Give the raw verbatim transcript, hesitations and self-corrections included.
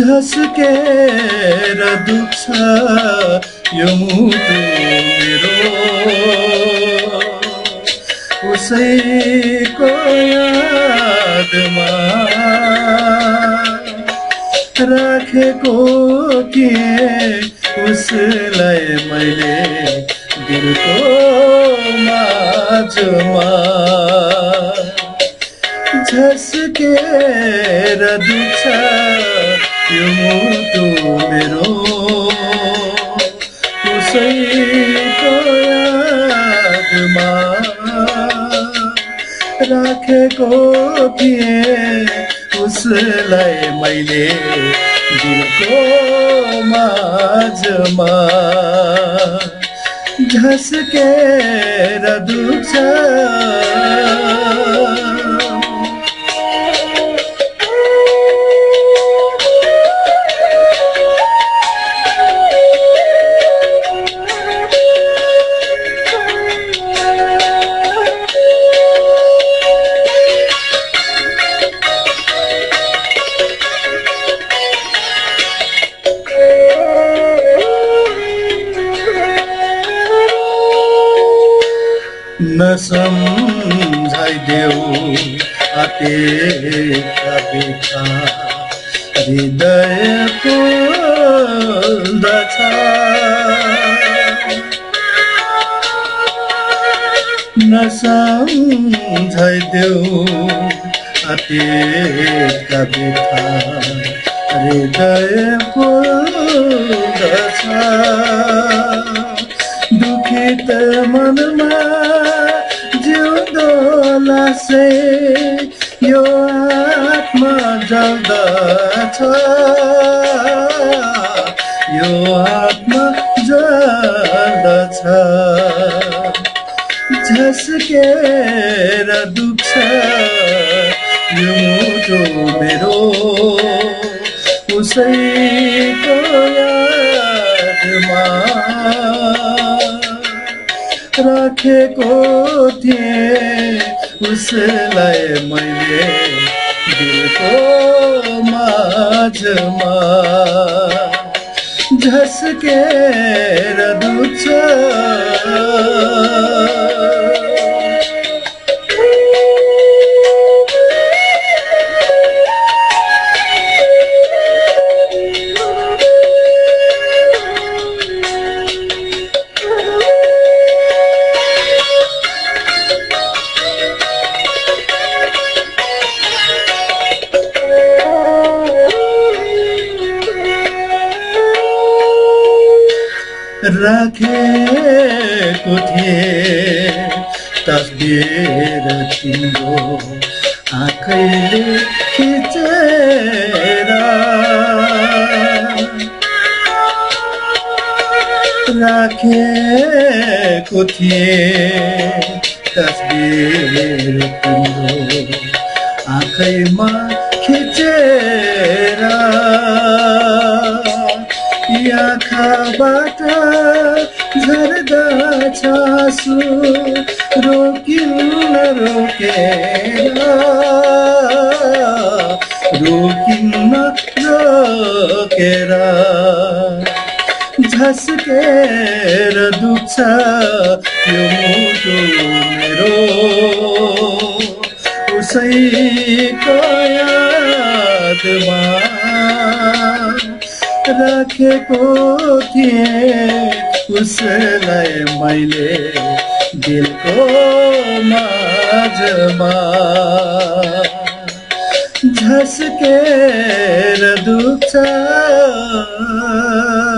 झस्केर दुख्छ यो मुटु मेरो उसैको यादमा राखेको थिएँ उसलाई मैले दिलको माझमा झस्केर दुख्छ यो मुटु मेरो उसैको यादमा राखेको थिएँ उसलाई मैले दिलको माझमा झस्केर दुख्छ नसम्झाइदेऊ आतेका बेथा हृदय फुल्दछ नसम्झाइदेऊ आतेका बेथा हृदय फुल्दछ दुखित मनमा से यो आत्मा जल्दछ यो आत्मा जल्दछ झस्केर दुख्छ यो मुटु मेरो उसैको यादमा राखेको थिएँ उसलाई मैले दिलको माझमा झस्केर दुख्छ राखेको थिएँ तस्बिर तिम्रो आँखैले खिचेर राखेको थिएँ तस्बिर तिम्रो आँखैमा खिचेर आँखाबाट झर्दछ आँसु रोकिन्न रोकेर रोकिन्न रोकेर झस्केर दुख्छ यो मुटु मेरो उसैको यादमा राखेको थिएँ उसलाई मैले दिलको माझमा झस्केर दुख्छ